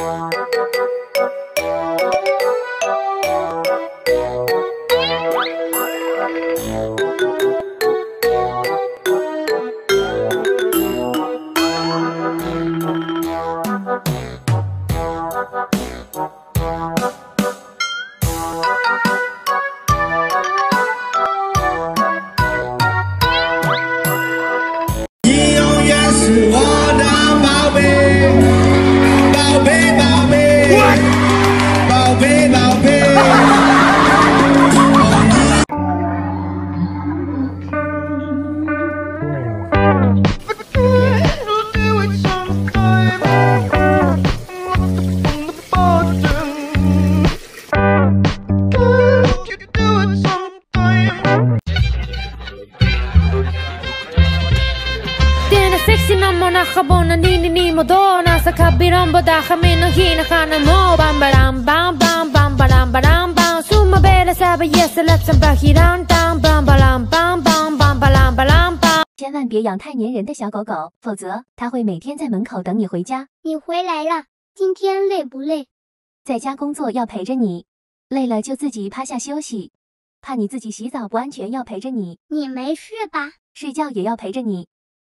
Nakabona ni modona sa kabirang boda kami nang hinakana mo bam bam bam bam bam bam bam bam sumabela sabi yes let's bahiran bam bam bam bam bam bam bam bam bam 千万别养太粘人的小狗狗，否则它会每天在门口等你回家。 你回来了，今天累不累？ 在家工作要陪着你，累了就自己趴下休息。怕你自己洗澡不安全，要陪着你。 你没事吧？ 睡觉也要陪着你。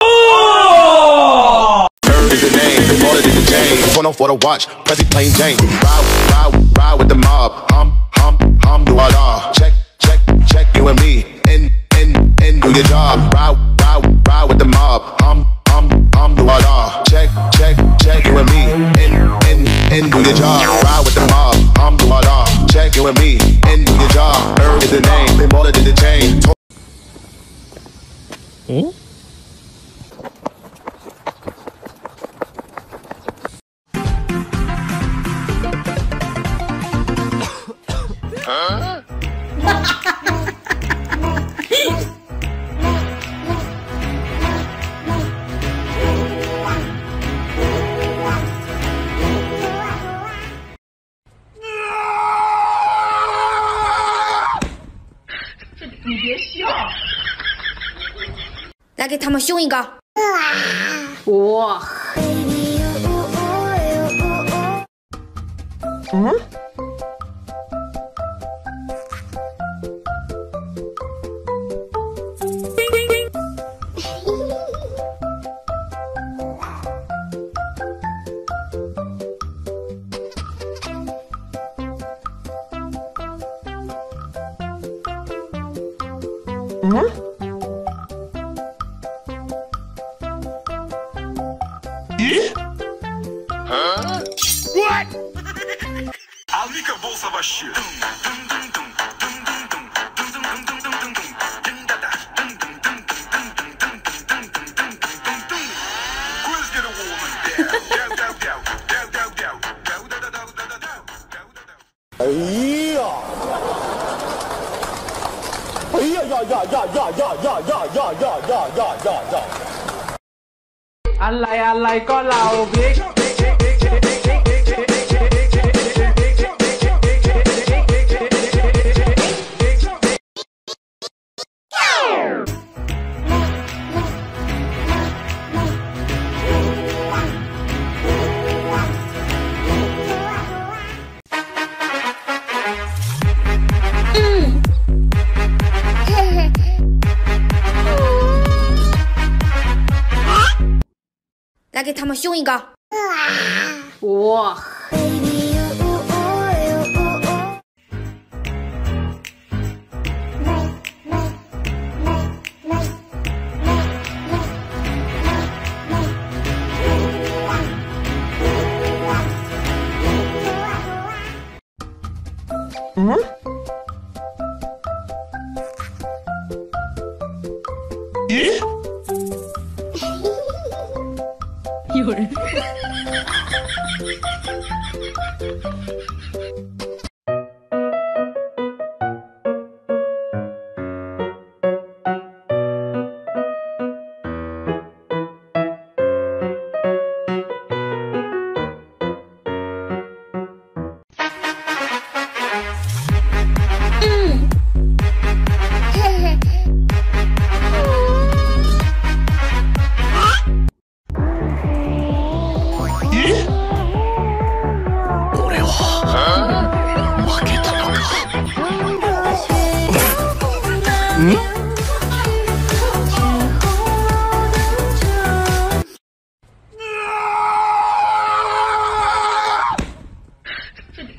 Is the name, the bullet is the chain. Turn on for the watch, Prezi plain Jane. Ride with the mob. Do Allah. Check, you and me. Do your job. Ride with the mob. Do Allah. Check, you and me. Do your job. Ride with the mob. Do Allah. Check you and me. Do your job. Is the name, the bullet is the chain. 你别笑， 来给他们凶一个。 哇！ What? Alika bolsa başı. ya อะไรก็เราบิ๊ก来给他们凶一个。 哇！有人。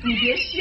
你别笑。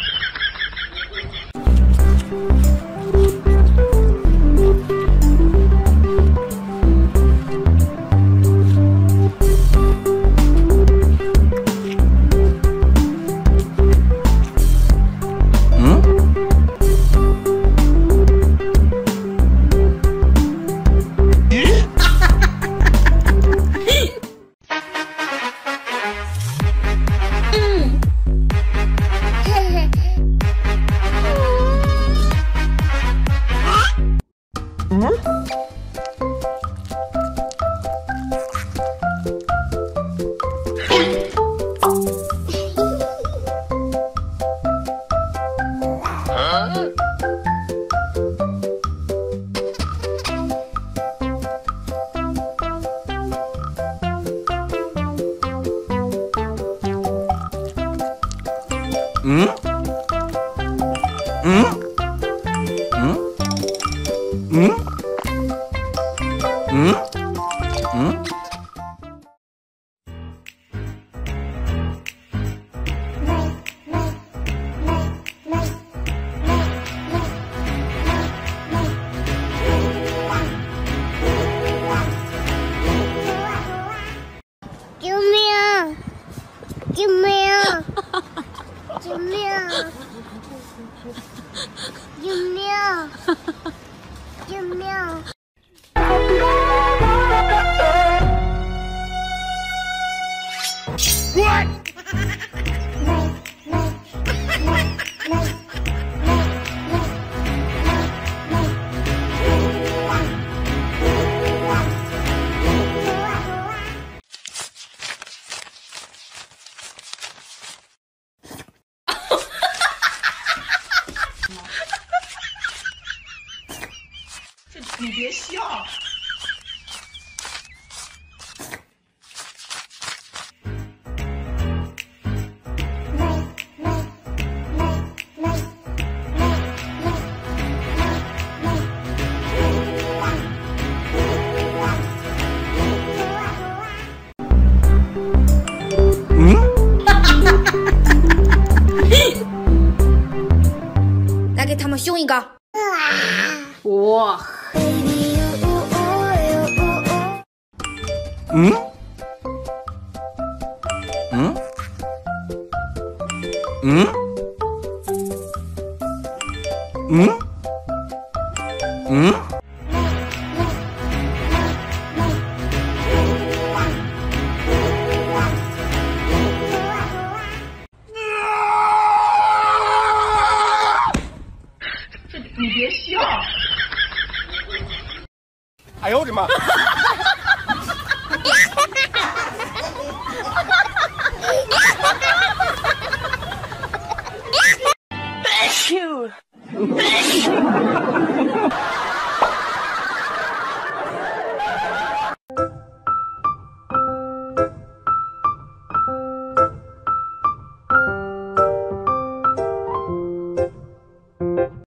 救命！救命！救命！救命！救命！ 你别笑。 来给他们凶一个。 哇！你别笑。 哎呦我的妈 ！Thank you.